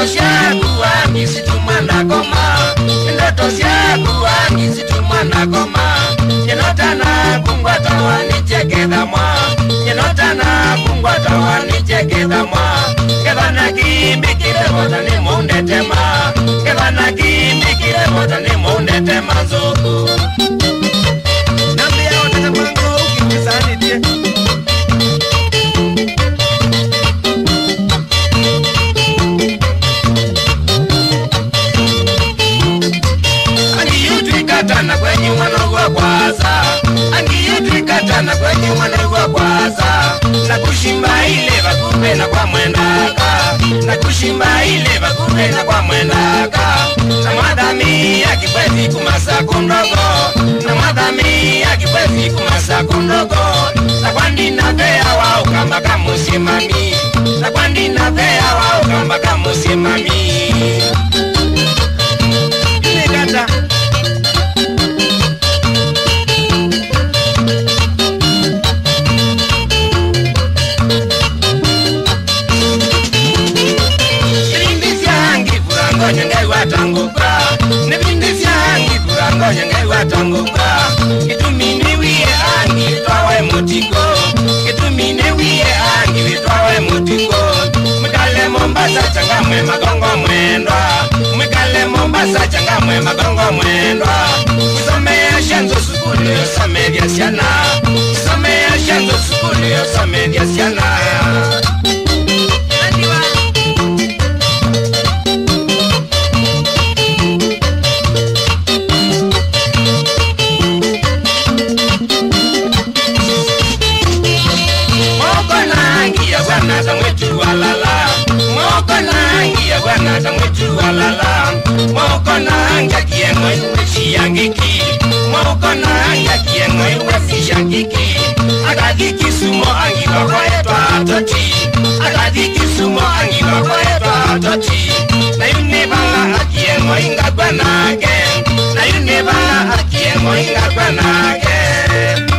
ndoto siaku wangi situmana koma ndoto siaku wangi situmana koma yenotana kungwata wanicheketha mwa yenotana kungwata wanicheketha mwa kethana kimbikire mota ni mundetema kethana kimbikire mota ni mundetema nzuku nambia otetemango ukikisanitie katana kwenye mwanogwa kwaza angiyetu katana kwenye mwanogwa kwaza na kushimba ile bakupe na kwa mwendaka na kushimba ile bakupe na kwa mwendaka na madami ya kipwezi kumasa kundogo na madami ya kipwezi kumasa kundogo na kwandi na thea wao kamba kamusimami na kwandi na thea wao kamba kamusimami kata tanguka nibindisi angi kurango yengewa tanguka kitumine wiye angi twawe mutiko kitumine wiye angi twawe mutiko mkale Mombasa changamwe magongo mwendwa mkale Mombasa changamwe magongo mwendwa kusomea shanzo sukuli yosome vya siana kusomea shanzo sukuli yosome vya siana Moko nanga kiengo iwesi yangiki Moko nanga kiengo iwesi yangiki Akadiki sumo angi bako etwa atoti Akadiki sumo angi bako etwa atoti Na yune bala akiengo inga gwanage Na yune bala akiengo inga gwanage